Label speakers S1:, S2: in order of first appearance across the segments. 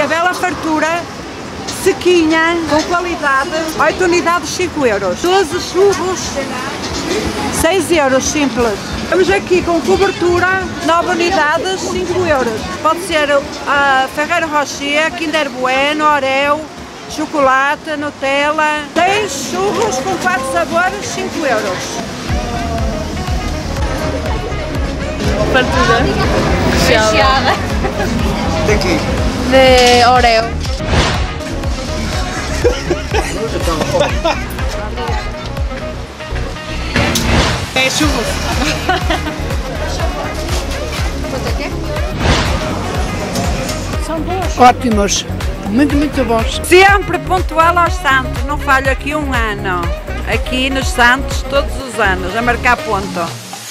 S1: bela fartura, sequinha, com qualidade, 8 unidades, 5 euros. 12 churros, 6 euros, simples. Estamos aqui com cobertura, 9 unidades, 5 euros. Pode ser a Ferrero Rocher, Kinder Bueno, Oreo, chocolate, Nutella. 6 churros com 4 sabores, 5 euros.
S2: Fartura. Recheada.
S3: De quê?
S2: De Oreo.
S1: É churros.
S2: São boas.
S4: Ótimos, muito bons.
S1: Sempre pontual aos Santos, não falho aqui um ano. Aqui nos Santos, todos os anos, a marcar ponto.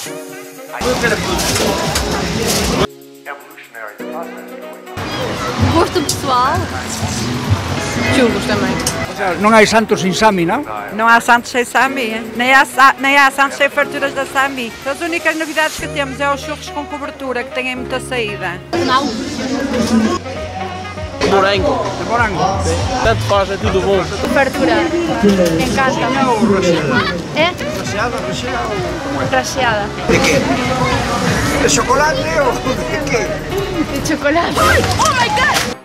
S2: Gosto pessoal. Churros também.
S4: Não há santos sem Sami, não?
S1: Não há Santos sem Sami, nem há Santos sem farturas da Sami. As únicas novidades que temos é os churros com cobertura, que têm muita saída.
S2: Não.
S5: Morango.
S4: De morango.
S5: Tanto faz, é tudo bom.
S2: Fartura. Em casa. É? Recheada.
S3: De quê? De chocolate ou de quê?
S2: De chocolate. Oh my god!